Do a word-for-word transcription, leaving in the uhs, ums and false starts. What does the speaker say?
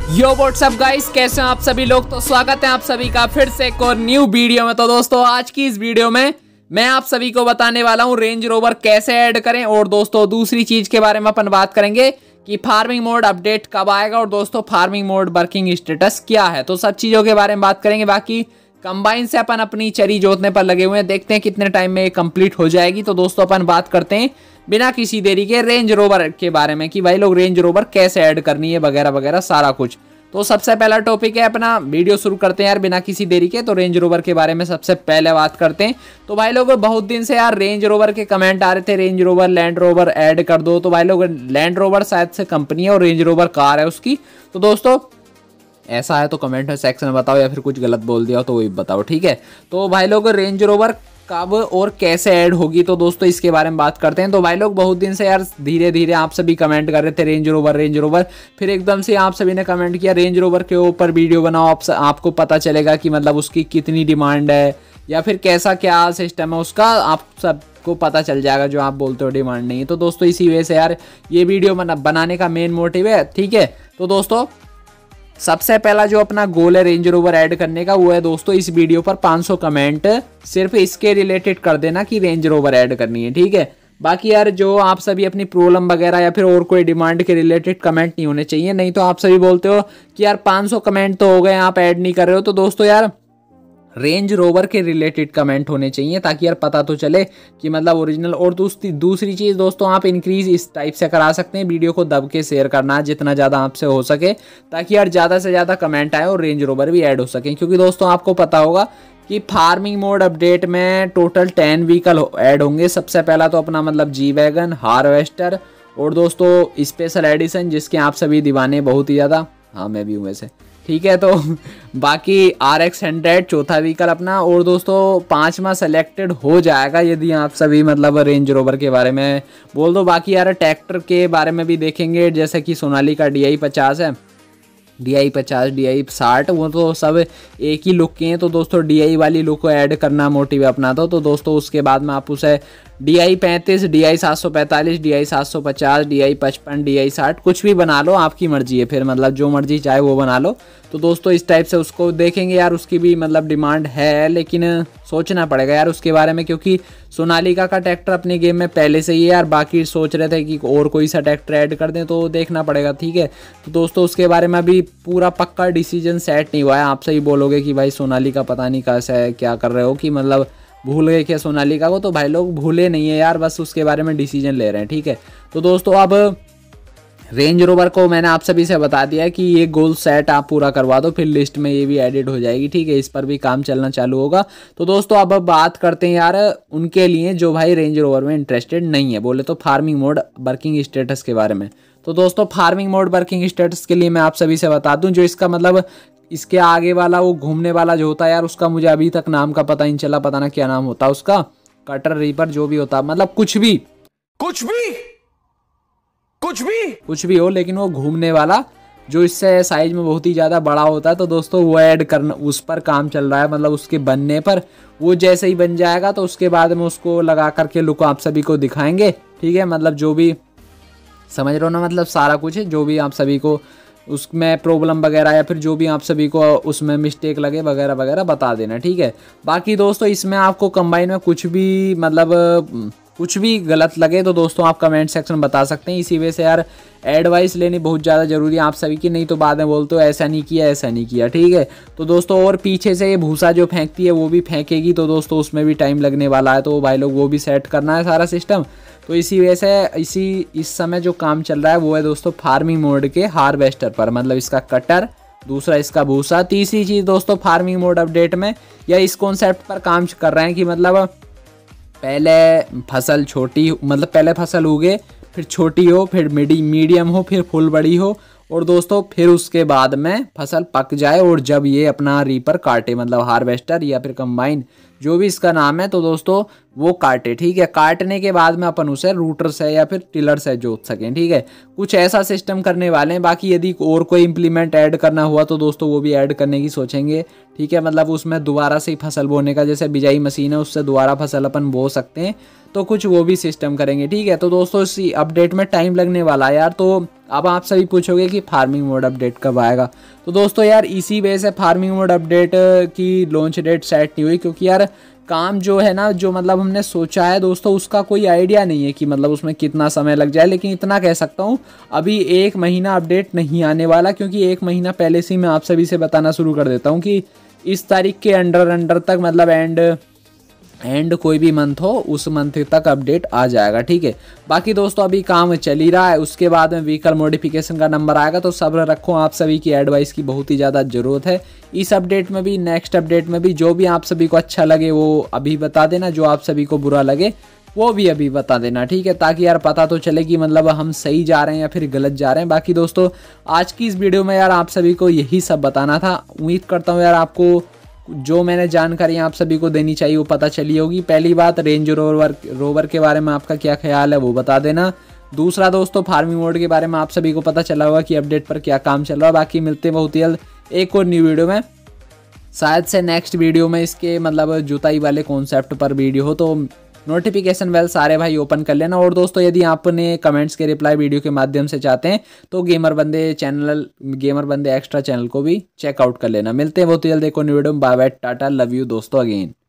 यो WhatsApp guys, कैसे हैं आप सभी लोग। तो स्वागत है आप सभी का फिर से एक और न्यू वीडियो में। तो दोस्तों आज की इस वीडियो में मैं आप सभी को बताने वाला हूं रेंज रोवर कैसे ऐड करें, और दोस्तों दूसरी चीज के बारे में अपन बात करेंगे कि फार्मिंग मोड अपडेट कब आएगा, और दोस्तों फार्मिंग मोड वर्किंग स्टेटस क्या है। तो सब चीजों के बारे में बात करेंगे। बाकी कंबाइन से अपन अपनी चरी जोतने पर लगे हुए हैं, देखते हैं कितने टाइम में ये कंप्लीट हो जाएगी। तो दोस्तों अपन बात करते हैं बिना किसी देरी के रेंज रोवर के बारे में कि भाई लोग रेंज रोवर कैसे ऐड करनी है वगैरह वगैरह सारा कुछ। तो सबसे पहला टॉपिक है अपना, वीडियो शुरू करते हैं यार बिना किसी देरी के। तो रेंज रोवर के बारे में सबसे पहले बात करते हैं। तो भाई लोग बहुत दिन से यार रेंज रोवर के कमेंट आ रहे थे, Range Rover Land Rover add कर दो। तो भाई लोग लैंड रोवर शायद से कंपनी है और रेंज रोवर कार है उसकी। तो दोस्तों ऐसा है तो कमेंट सेक्शन में बताओ, या फिर कुछ गलत बोल दिया हो तो वही बताओ, ठीक है। तो भाई लोग रेंज रोवर कब और कैसे ऐड होगी, तो दोस्तों इसके बारे में बात करते हैं। तो भाई लोग बहुत दिन से यार धीरे धीरे आप सभी कमेंट कर रहे थे रेंज रोवर रेंज रोवर, फिर एकदम से आप सभी ने कमेंट किया रेंज रोवर के ऊपर वीडियो बनाओ, आप, आपको पता चलेगा कि मतलब उसकी कितनी डिमांड है या फिर कैसा क्या सिस्टम है उसका, आप सबको पता चल जाएगा जो आप बोलते हो डिमांड नहीं है। तो दोस्तों इसी वजह से यार ये वीडियो बनाने का मेन मोटिव है, ठीक है। तो दोस्तों सबसे पहला जो अपना गोल है रेंज रोवर ऐड करने का, वो है दोस्तों इस वीडियो पर पाँच सौ कमेंट सिर्फ इसके रिलेटेड कर देना कि रेंज रोवर ऐड करनी है, ठीक है। बाकी यार जो आप सभी अपनी प्रॉब्लम वगैरह या फिर और कोई डिमांड के रिलेटेड कमेंट नहीं होने चाहिए, नहीं तो आप सभी बोलते हो कि यार पाँच सौ कमेंट तो हो गए आप ऐड नहीं कर रहे हो। तो दोस्तों यार रेंज रोवर के रिलेटेड कमेंट होने चाहिए ताकि यार पता तो चले कि मतलब ओरिजिनल। और दूसरी दूसरी चीज़ दोस्तों आप इंक्रीज इस टाइप से करा सकते हैं, वीडियो को दब के शेयर करना जितना ज़्यादा आपसे हो सके, ताकि यार ज़्यादा से ज़्यादा कमेंट आए और रेंज रोवर भी ऐड हो सके। क्योंकि दोस्तों आपको पता होगा कि फार्मिंग मोड अपडेट में टोटल टेन व्हीकल ऐड होंगे। सबसे पहला तो अपना मतलब जी वैगन, हार्वेस्टर और दोस्तों स्पेशल एडिशन जिसके आप सभी दीवाने बहुत ही ज़्यादा, हाँ मैं भी हूँ वैसे, ठीक है। तो बाकी आर एक्स हंड्रेड चौथा व्हीकल अपना, और दोस्तों पांचवा सेलेक्टेड हो जाएगा यदि आप सभी मतलब रेंज रोवर के बारे में बोल दो। बाकी यार ट्रैक्टर के बारे में भी देखेंगे, जैसे कि सोनालिका डी आई पचास है, डी आई पचास डी आई साठ, वो तो सब एक ही लुक के हैं। तो दोस्तों डी आई वाली लुक को ऐड करना मोटिव अपना तो, तो दोस्तों उसके बाद में आप उसे डी आई पैंतीस, डी आई सात सौ पैंतालीस, डी आई सात सौ पचास, डी आई पचपन, डी आई साठ कुछ भी बना लो, आपकी मर्जी है, फिर मतलब जो मर्जी चाहे वो बना लो। तो दोस्तों इस टाइप से उसको देखेंगे यार, उसकी भी मतलब डिमांड है, लेकिन सोचना पड़ेगा यार उसके बारे में, क्योंकि सोनालिका का ट्रैक्टर अपने गेम में पहले से ही है यार। बाकी सोच रहे थे कि और कोई सा ट्रैक्टर ऐड कर दें, तो देखना पड़ेगा, ठीक है। तो दोस्तों उसके बारे में अभी पूरा पक्का डिसीजन सेट नहीं हुआ है। आप सही बोलोगे कि भाई सोनालिका पता नहीं कैसा है, क्या कर रहे हो, कि मतलब भूल गए क्या सोनालिका को। तो भाई लोग भूले नहीं है यार, बस उसके बारे में डिसीजन ले रहे हैं, ठीक है। तो दोस्तों अब रेंज रोवर को मैंने आप सभी से बता दिया कि ये गोल सेट आप पूरा करवा दो, फिर लिस्ट में ये भी एडिट हो जाएगी, ठीक है। इस पर भी काम चलना चालू होगा। तो दोस्तों अब बात करते हैं यार उनके लिए जो भाई रेंज रोवर में इंटरेस्टेड नहीं है, बोले तो फार्मिंग मोड वर्किंग स्टेटस के बारे में। तो दोस्तों फार्मिंग मोड वर्किंग स्टेटस के लिए मैं आप सभी से बता दूं, जो इसका मतलब इसके आगे वाला वो घूमने वाला जो होता है यार, उसका मुझे अभी तक नाम का पता नहीं चला, पता ना क्या नाम होता है उसका, कटर रीपर जो भी होता, मतलब कुछ भी कुछ भी कुछ भी कुछ भी हो, लेकिन वो घूमने वाला जो इससे साइज में बहुत ही ज़्यादा बड़ा होता है। तो दोस्तों वो ऐड करना, उस पर काम चल रहा है, मतलब उसके बनने पर। वो जैसे ही बन जाएगा तो उसके बाद में उसको लगा करके लुक आप सभी को दिखाएंगे, ठीक है। मतलब जो भी समझ रहे हो ना, मतलब सारा कुछ है, जो भी आप सभी को उसमें प्रॉब्लम वगैरह या फिर जो भी आप सभी को उसमें मिस्टेक लगे वगैरह वगैरह बता देना, ठीक है। बाकी दोस्तों इसमें आपको कंबाइन में कुछ भी मतलब कुछ भी गलत लगे तो दोस्तों आप कमेंट सेक्शन में बता सकते हैं। इसी वजह से यार एडवाइस लेनी बहुत ज़्यादा ज़रूरी है आप सभी की, नहीं तो बाद में बोलते हो ऐसा नहीं किया ऐसा नहीं किया, ठीक है। तो दोस्तों और पीछे से ये भूसा जो फेंकती है वो भी फेंकेगी, तो दोस्तों उसमें भी टाइम लगने वाला है। तो भाई लोग वो भी सेट करना है सारा सिस्टम। तो इसी वजह से इसी इस समय जो काम चल रहा है वो है दोस्तों फार्मिंग मोड के हार्वेस्टर पर, मतलब इसका कटर, दूसरा इसका भूसा, तीसरी चीज़ दोस्तों फार्मिंग मोड अपडेट में या इस कॉन्सेप्ट पर काम कर रहे हैं कि मतलब पहले फसल छोटी, मतलब पहले फसल उगे, फिर छोटी हो, फिर मीडी मीडियम हो, फिर फुल बड़ी हो, और दोस्तों फिर उसके बाद में फसल पक जाए, और जब ये अपना रीपर काटे, मतलब हार्वेस्टर या फिर कंबाइन जो भी इसका नाम है तो दोस्तों वो काटे, ठीक है। काटने के बाद में अपन उसे रूटर से या फिर टिलर से जोत सकें, ठीक है। कुछ ऐसा सिस्टम करने वाले हैं। बाकी यदि और कोई इम्प्लीमेंट ऐड करना हुआ तो दोस्तों वो भी ऐड करने की सोचेंगे, ठीक है। मतलब उसमें दोबारा से ही फसल बोने का, जैसे बिजाई मशीन है उससे दोबारा फसल अपन बो सकते हैं, तो कुछ वो भी सिस्टम करेंगे, ठीक है। तो दोस्तों इसी अपडेट में टाइम लगने वाला है यार। तो अब आप सभी पूछोगे कि फार्मिंग मोड अपडेट कब आएगा। तो दोस्तों यार इसी वजह से फार्मिंग मोड अपडेट की लॉन्च डेट सेट नहीं हुई, क्योंकि यार काम जो है ना, जो मतलब हमने सोचा है दोस्तों, उसका कोई आइडिया नहीं है कि मतलब उसमें कितना समय लग जाए। लेकिन इतना कह सकता हूँ अभी एक महीना अपडेट नहीं आने वाला, क्योंकि एक महीना पहले से ही मैं आप सभी से बताना शुरू कर देता हूँ कि इस तारीख के अंडर अंडर तक, मतलब एंड एंड कोई भी मंथ हो उस मंथ तक अपडेट आ जाएगा, ठीक है। बाकी दोस्तों अभी काम चल ही रहा है, उसके बाद में व्हीकल मॉडिफिकेशन का नंबर आएगा, तो सब्र रखो। आप सभी की एडवाइस की बहुत ही ज़्यादा ज़रूरत है इस अपडेट में भी, नेक्स्ट अपडेट में भी। जो भी आप सभी को अच्छा लगे वो अभी बता देना, जो आप सभी को बुरा लगे वो भी अभी बता देना, ठीक है, ताकि यार पता तो चले कि मतलब हम सही जा रहे हैं या फिर गलत जा रहे हैं। बाकी दोस्तों आज की इस वीडियो में यार आप सभी को यही सब बताना था। उम्मीद करता हूँ यार आपको जो मैंने जानकारी आप सभी को देनी चाहिए वो पता चली होगी। पहली बात, रेंज रोवर रोवर के बारे में आपका क्या ख्याल है वो बता देना। दूसरा दोस्तों, फार्मिंग मोड के बारे में आप सभी को पता चला होगा कि अपडेट पर क्या काम चल रहा है। बाकी मिलते हैं बहुत ही जल्द एक और न्यू वीडियो में, शायद से नेक्स्ट वीडियो में इसके मतलब जुताई वाले कॉन्सेप्ट पर वीडियो हो, तो नोटिफिकेशन बेल सारे भाई ओपन कर लेना। और दोस्तों यदि आपने कमेंट्स के रिप्लाई वीडियो के माध्यम से चाहते हैं तो गेमर बंदे चैनल गेमर बंदे एक्स्ट्रा चैनल को भी चेकआउट कर लेना। मिलते हैं बहुत जल्द एक और वीडियो में। Bye bye, tata, love you दोस्तों अगेन।